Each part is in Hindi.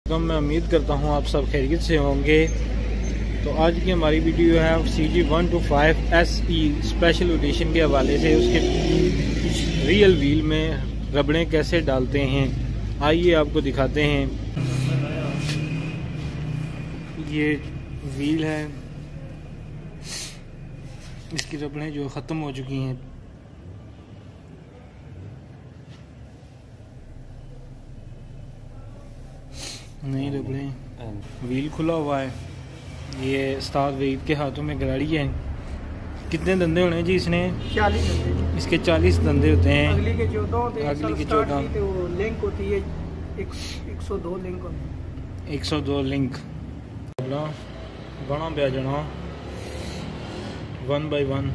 मैं उम्मीद करता हूँ आप सब खैरियत से होंगे। तो आज की हमारी वीडियो है CG125S स्पेशल एडिशन के हवाले से। उसके रियल व्हील में रबड़ें कैसे डालते हैं आइए आपको दिखाते हैं। ये व्हील है, इसकी रबड़ें जो ख़त्म हो चुकी हैं। नई रबड़ें, व्हील खुला हुआ है। ये उस्ताद वहीद के हाथों में गाड़ी है। कितने धंधे होने जी इसने? 40 धंधे। इसके 40 धंधे होते हैं। अगली के 14 होते हैं। अगली के 14 तो लिंक होती है 102 लिंक होती है। 102 लिंक बना पे जाना 1 by 1।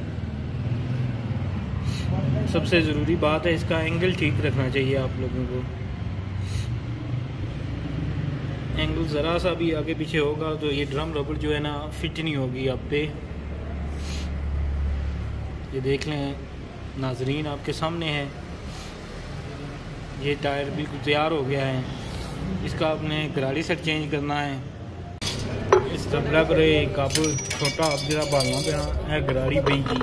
सबसे ज़रूरी बात है इसका एंगल ठीक रखना चाहिए आप लोगों को। एंगल ज़रा सा भी आगे पीछे होगा तो ये ड्रम रबड़ जो है ना फिट नहीं होगी आप पे। ये देख लें नाजरीन, आपके सामने है। ये टायर बिल्कुल तैयार हो गया है। इसका आपने गराड़ी सेट चेंज करना है। इस रबड़ा पर काबू छोटा अब जरा पालना पैना है गराड़ी बई की।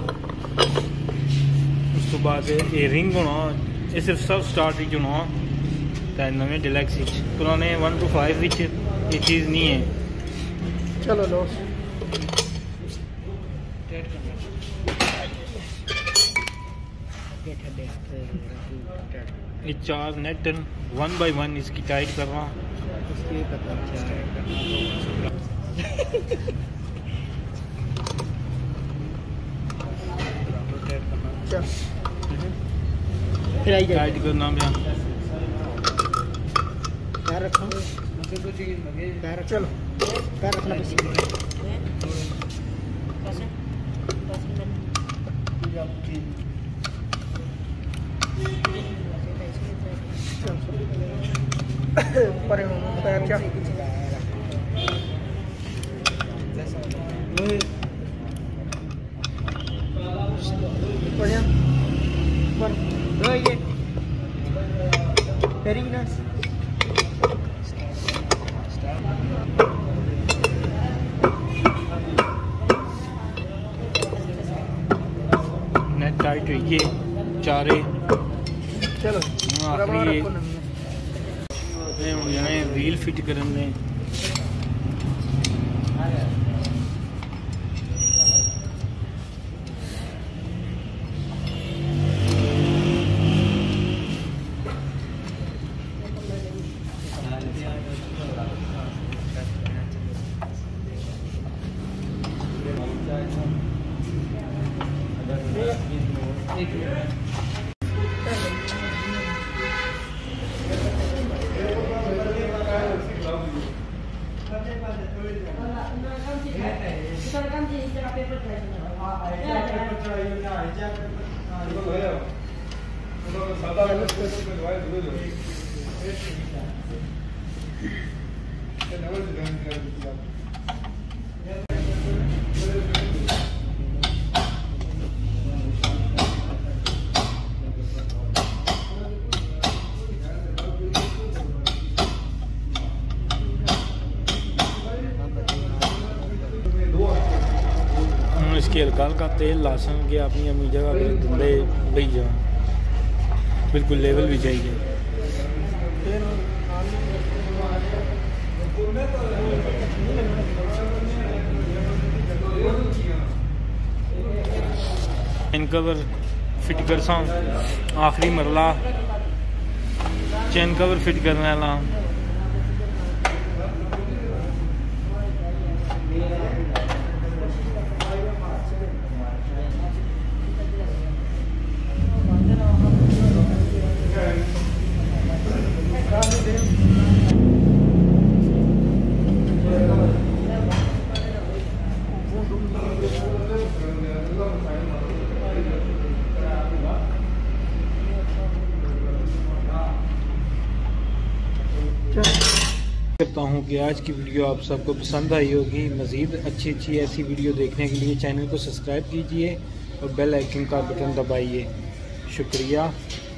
उस तो बाद ये रिंग होना, ये सिर्फ सब स्टार्ट ही होना नवे डिलैक्स पुराने 1 to 5 ये चीज़ नहीं है। चलो लो ये 4 नेट 1 by 1 इसकी टाइट करना। टाइट करना भैया। पैर रखो, पैर चलो पैर रखना पर पैर क्या बढ़िया पर ये वेरी नाइस। नेट टाइट हुई है चारे। चलो आखिरी व्हील फिट करने इसके हल्का का तेल लासन के अपनी अपनी जगह पर धंधे बही जा बिल्कुल लेवल भी चाहिए। चैन कवर फिट कर सा आखिरी मरला चैन कवर फिट करने वाला। करता हूँ कि आज की वीडियो आप सबको पसंद आई होगी। मज़ीद अच्छी ऐसी वीडियो देखने के लिए चैनल को सब्सक्राइब कीजिए और बेल आइकन का बटन दबाइए। शुक्रिया।